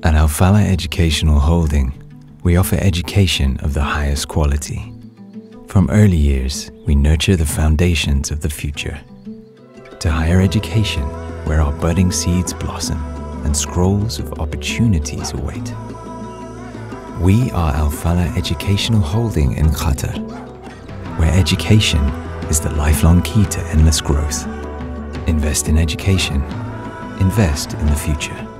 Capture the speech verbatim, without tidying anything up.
At Faleh Educational Holding, we offer education of the highest quality. From early years, we nurture the foundations of the future. To higher education, where our budding seeds blossom and scrolls of opportunities await. We are Faleh Educational Holding in Qatar, where education is the lifelong key to endless growth. Invest in education. Invest in the future.